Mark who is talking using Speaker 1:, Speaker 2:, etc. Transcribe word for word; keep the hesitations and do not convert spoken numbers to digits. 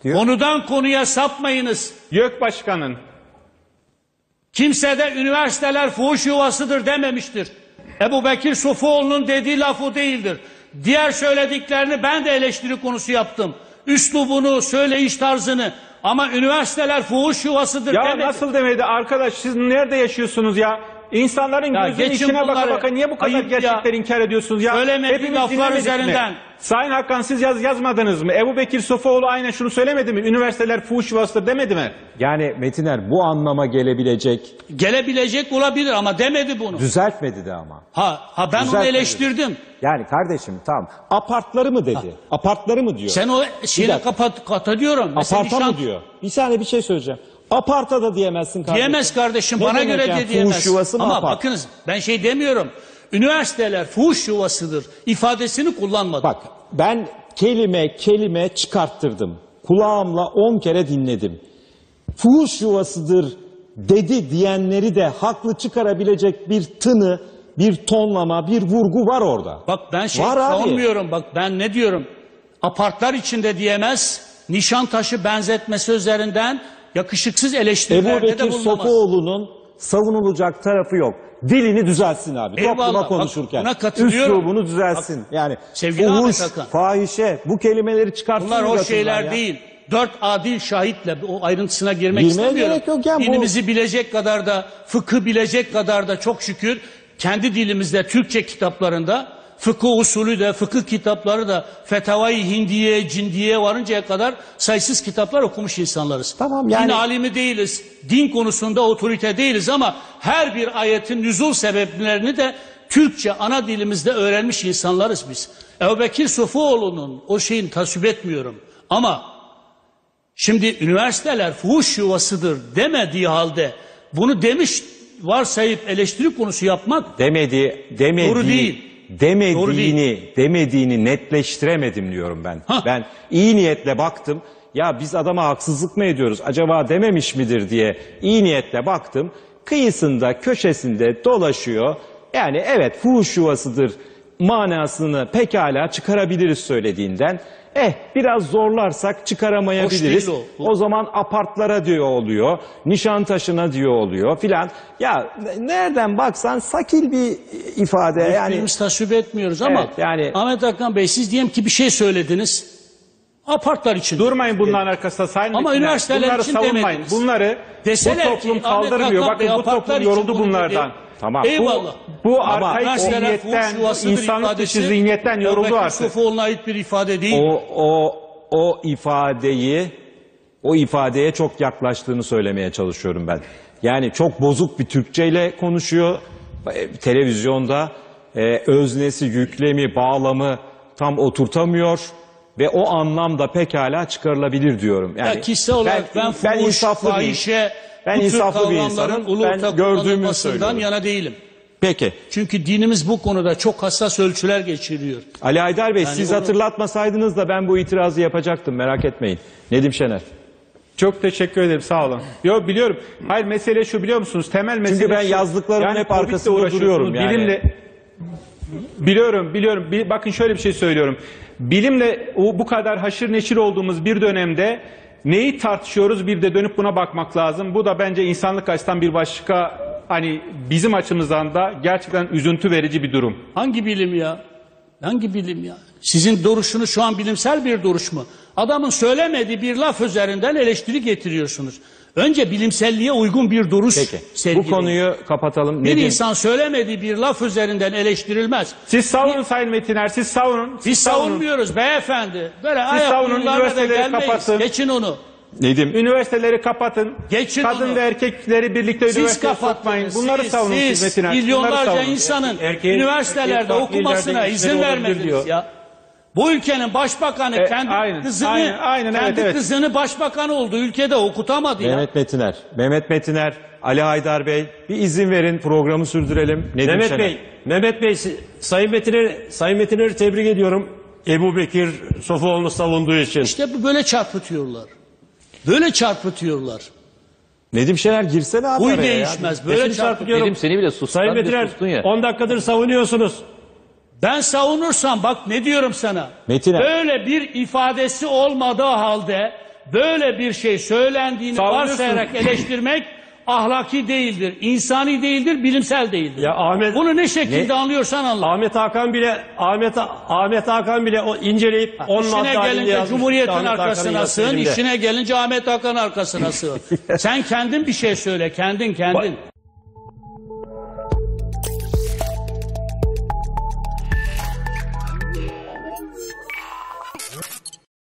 Speaker 1: diyor.
Speaker 2: Konudan konuya sapmayınız.
Speaker 3: YÖK Başkan'ın.
Speaker 2: Kimse de üniversiteler fuhuş yuvasıdır dememiştir. Ebubekir Sofuoğlu'nun dediği laf o değildir. Diğer söylediklerini ben de eleştiri konusu yaptım. Üslubunu, söyleyiş tarzını. Ama üniversiteler fuhuş yuvasıdır
Speaker 3: Ya
Speaker 2: demedi.
Speaker 3: nasıl demedi arkadaş, siz nerede yaşıyorsunuz ya? İnsanların
Speaker 2: Ya
Speaker 3: gözünün
Speaker 2: geçin
Speaker 3: içine baka
Speaker 2: bunları.
Speaker 3: baka niye bu kadar
Speaker 2: Ayıp
Speaker 3: gerçekleri
Speaker 2: ya.
Speaker 3: inkar ediyorsunuz ya?
Speaker 2: Söylemediği
Speaker 3: Hepimiz
Speaker 2: laflar
Speaker 3: dinlemedik
Speaker 2: üzerinden.
Speaker 3: mi? Sayın Hakan, siz yaz yazmadınız mı? Ebubekir Sofuoğlu aynen şunu söylemedi mi? Üniversiteler fuhuş yuvasıdır demedi mi?
Speaker 1: Yani Metiner bu anlama gelebilecek,
Speaker 2: Gelebilecek olabilir ama demedi bunu.
Speaker 1: düzeltmedi de ama.
Speaker 2: Ha, ha ben onu
Speaker 1: Düzeltmedi.
Speaker 2: eleştirdim.
Speaker 1: Yani kardeşim tamam. Apartları mı dedi? Apartları mı diyor?
Speaker 2: Sen o
Speaker 1: Bir
Speaker 2: şeyle
Speaker 1: dakika.
Speaker 2: kapat, kata diyorum. Mesela
Speaker 1: Aparta
Speaker 2: nişan-
Speaker 1: mı diyor? Bir saniye bir şey söyleyeceğim. Aparta da diyemezsin kardeşim.
Speaker 2: Diyemez kardeşim,
Speaker 1: Ne
Speaker 2: bana
Speaker 1: demek
Speaker 2: göre
Speaker 1: yani?
Speaker 2: de diyemez.
Speaker 1: Fuhuş yuvası mı
Speaker 2: Ama
Speaker 1: apart?
Speaker 2: bakınız ben şey demiyorum. Üniversiteler fuhuş yuvasıdır ifadesini kullanmadım.
Speaker 1: Bak ben kelime kelime çıkarttırdım. Kulağımla on kere dinledim. Fuhuş yuvasıdır dedi diyenleri de haklı çıkarabilecek bir tını, bir tonlama, bir vurgu var orada.
Speaker 2: Bak ben şey
Speaker 1: Var abi.
Speaker 2: savunmuyorum. Bak ben ne diyorum? Apartlar içinde diyemez. Nişantaşı benzetmesi üzerinden yakışıksız eleştirilerde de
Speaker 1: Ebubekir
Speaker 2: bulunamaz.
Speaker 1: Sofuoğlu'nun savunulacak tarafı yok. Dilini düzelsin abi.
Speaker 2: Eyvallah,
Speaker 1: Topluma
Speaker 2: bak,
Speaker 1: konuşurken.
Speaker 2: buna katılıyorum.
Speaker 1: Üslubunu düzelsin. Yani
Speaker 2: sevgili
Speaker 1: fuhuş,
Speaker 2: Ahmet Hakan.
Speaker 1: fahişe bu kelimeleri çıkartmayacak.
Speaker 2: Bunlar o şeyler
Speaker 1: ya.
Speaker 2: değil. Dört adil şahitle o ayrıntısına girmek
Speaker 1: Girmeye
Speaker 2: istemiyorum.
Speaker 1: gerek yok yani bu-
Speaker 2: Dinimizi bilecek kadar da, fıkı bilecek kadar da çok şükür kendi dilimizde Türkçe kitaplarında fıkıh usulü de, fıkıh kitapları da Fetavai Hindiye, Cindiye varıncaya kadar sayısız kitaplar okumuş insanlarız.
Speaker 1: Tamam, yani-
Speaker 2: Din alimi değiliz, din konusunda otorite değiliz ama her bir ayetin nüzul sebeplerini de Türkçe ana dilimizde öğrenmiş insanlarız biz. Ebubekir Sofuoğlu'nun o şeyini tasvip etmiyorum ama şimdi üniversiteler fuhuş yuvasıdır demediği halde bunu demiş varsayıp eleştiri konusu yapmak
Speaker 1: Demedi, demediği,
Speaker 2: Doğru değil.
Speaker 1: demediğini,
Speaker 2: Doğru değil.
Speaker 1: demediğini netleştiremedim diyorum ben.
Speaker 2: Hah.
Speaker 1: Ben iyi niyetle baktım. Ya biz adama haksızlık mı ediyoruz? Acaba dememiş midir diye iyi niyetle baktım. Kıyısında, köşesinde dolaşıyor. Yani evet fuhuş yuvasıdır manasını pekala çıkarabiliriz söylediğinden. Eh biraz zorlarsak çıkaramayabiliriz.
Speaker 2: Hoş değil o.
Speaker 1: O zaman apartlara diyor oluyor, Nişantaşı'na diyor oluyor filan. Ya n- nereden baksan sakil bir ifade yani.
Speaker 2: Hiçbirimiz tasvip etmiyoruz ama
Speaker 1: Evet, yani-
Speaker 2: Ahmet Hakan Bey siz diyelim ki bir şey söylediniz. Apartlar için.
Speaker 3: Durmayın bunların arkasında Sayın
Speaker 2: Ama
Speaker 3: Metinler.
Speaker 2: üniversiteler
Speaker 3: Bunları
Speaker 2: için
Speaker 3: savunmayın.
Speaker 2: demediniz.
Speaker 3: Bunları
Speaker 2: Deseler
Speaker 3: bu toplum
Speaker 2: ki, Ahmet
Speaker 3: kaldırmıyor.
Speaker 2: Hakan Bey,
Speaker 3: Bakın bu
Speaker 2: apartlar
Speaker 3: toplum
Speaker 2: için
Speaker 3: yoruldu
Speaker 2: bunu
Speaker 3: bunlardan.
Speaker 2: dedi.
Speaker 1: Tamam.
Speaker 2: Eyvallah.
Speaker 3: Bu, bu
Speaker 1: Ama
Speaker 3: arkaik
Speaker 2: Üniversiteler
Speaker 3: zihniyetten,
Speaker 2: fuhuş yuvasıdır
Speaker 3: insanlık
Speaker 2: ifadesi
Speaker 3: dışı zihniyetten yoruldu
Speaker 2: Ebubekir
Speaker 3: artık.
Speaker 2: Sofuoğlu'na ait bir ifade değil.
Speaker 1: O o o ifadeyi o ifadeye çok yaklaştığını söylemeye çalışıyorum ben. Yani çok bozuk bir Türkçeyle konuşuyor. E, Televizyonda e, öznesi, yüklemi, bağlamı tam oturtamıyor ve o anlamda pekala çıkarılabilir diyorum. Yani
Speaker 2: ya kişisel olarak ben,
Speaker 1: ben
Speaker 2: fuhuş,
Speaker 1: insaflı bir
Speaker 2: fahişe,
Speaker 1: Ben
Speaker 2: bu tür
Speaker 1: insaflı bir
Speaker 2: kavramların
Speaker 1: insanım.
Speaker 2: ulu
Speaker 1: Ben
Speaker 2: orta
Speaker 1: gördüğümü
Speaker 2: kullanılmasından
Speaker 1: söylüyorum.
Speaker 2: yana değilim.
Speaker 1: Peki.
Speaker 2: Çünkü dinimiz bu konuda çok hassas ölçüler geçiriyor.
Speaker 1: Ali Haydar Bey
Speaker 2: Yani
Speaker 1: siz
Speaker 2: onu-
Speaker 1: hatırlatmasaydınız da ben bu itirazı yapacaktım, merak etmeyin. Nedim Şener.
Speaker 3: Çok teşekkür ederim, sağ olun. Yo biliyorum. Hayır, mesele şu, biliyor musunuz? Temel mesele
Speaker 1: ben
Speaker 3: şu.
Speaker 1: yazdıklarımın hep
Speaker 3: Covid'le
Speaker 1: arkasında
Speaker 3: uğraşıyorsunuz,
Speaker 1: duruyorum yani.
Speaker 3: Bilimle biliyorum, biliyorum. Bi- Bakın şöyle bir şey söylüyorum. Bilimle o, bu kadar haşır neşir olduğumuz bir dönemde neyi tartışıyoruz, bir de dönüp buna bakmak lazım. Bu da bence insanlık açısından bir başka, hani bizim açımızdan da gerçekten üzüntü verici bir durum.
Speaker 2: Hangi bilim ya? Hangi bilim ya? Sizin duruşunuz şu an bilimsel bir duruş mu? Adamın söylemediği bir laf üzerinden eleştiri getiriyorsunuz. Önce bilimselliğe uygun bir duruş
Speaker 1: Peki.
Speaker 2: sergileyin.
Speaker 1: Bu konuyu kapatalım.
Speaker 2: Bir
Speaker 1: Nedim,
Speaker 2: insan söylemediği bir laf üzerinden eleştirilmez.
Speaker 3: Siz savunun Sayın Metiner, siz savunun. Siz
Speaker 2: Biz
Speaker 3: savunun.
Speaker 2: savunmuyoruz beyefendi. Böyle
Speaker 3: savunun,
Speaker 2: ayaklarla da
Speaker 3: üniversiteleri
Speaker 2: gelmeyiz.
Speaker 3: kapatın.
Speaker 2: Geçin onu.
Speaker 1: Nedim,
Speaker 3: Üniversiteleri kapatın.
Speaker 2: Geçin
Speaker 3: Kadın
Speaker 2: onu.
Speaker 3: ve erkekleri birlikte
Speaker 2: Siz
Speaker 3: üniversiteye sokmayın.
Speaker 2: kapattınız.
Speaker 3: Bunları
Speaker 2: siz,
Speaker 3: savunun siz
Speaker 2: siz
Speaker 3: Metin Erk. Bunları
Speaker 2: milyonlarca
Speaker 3: savunun.
Speaker 2: insanın
Speaker 4: Erkeğin-
Speaker 2: üniversitelerde
Speaker 4: erkek farklı
Speaker 2: okumasına
Speaker 4: yerlerde
Speaker 2: izin
Speaker 4: işleri olabilir
Speaker 2: vermediniz
Speaker 4: diyor.
Speaker 2: ya. Bu ülkenin başbakanı
Speaker 3: E,
Speaker 2: kendi
Speaker 3: aynen,
Speaker 2: kızını
Speaker 3: aynen, aynen,
Speaker 2: kendi
Speaker 3: evet, evet.
Speaker 2: kızını başbakan oldu. Ülkede okutamadı ya.
Speaker 1: Mehmet Metiner, Mehmet Metiner, Ali Haydar Bey bir izin verin programı sürdürelim. Nedim
Speaker 4: Mehmet
Speaker 1: Şener.
Speaker 4: Bey, Mehmet Bey, si- Sayın Metiner, Sayın Metiner'i tebrik ediyorum. Ebubekir Sofuoğlu'nu savunduğu için.
Speaker 2: İşte bu böyle çarpıtıyorlar. Böyle çarpıtıyorlar.
Speaker 1: Nedim Şener girsene abi
Speaker 2: Huy
Speaker 1: araya ya.
Speaker 2: değişmez. Böyle
Speaker 4: Eşini
Speaker 2: çarpıtıyor.
Speaker 4: çarpıtıyorum.
Speaker 5: Dedim seni bile sustan
Speaker 4: Sayın
Speaker 5: bir
Speaker 4: Metiner,
Speaker 5: sustun ya.
Speaker 4: on dakikadır savunuyorsunuz.
Speaker 2: Ben savunursam bak ne diyorum sana.
Speaker 1: Metiner.
Speaker 2: Böyle bir ifadesi olmadığı halde böyle bir şey söylendiğini
Speaker 3: Savunuyorsun.
Speaker 2: varsayarak eleştirmek ahlaki değildir, insani değildir, bilimsel değildir.
Speaker 4: Ya Ahmet
Speaker 2: Bunu ne şekilde
Speaker 1: Ne?
Speaker 2: anlıyorsan anla.
Speaker 4: Ahmet Hakan bile Ahmet Ahmet Hakan bile o inceleyip on
Speaker 2: İşine
Speaker 4: madde halinde
Speaker 2: gelince
Speaker 4: yazmış.
Speaker 2: Cumhuriyet'in
Speaker 4: Ahmet Hakan'ın
Speaker 2: arkasına
Speaker 4: yazdığı
Speaker 2: sığın,
Speaker 4: elimde.
Speaker 2: işine gelince Ahmet Hakan arkasına sığın. Sen kendin bir şey söyle, kendin kendin.